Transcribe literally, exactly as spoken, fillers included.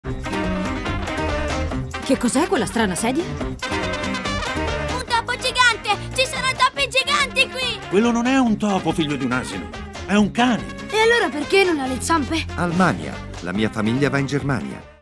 Che cos'è quella strana sedia? Un topo gigante! Ci sono topi giganti qui! Quello non è un topo, figlio di un asino. È un cane. E allora perché non ha le zampe? Almania, la mia famiglia va in Germania.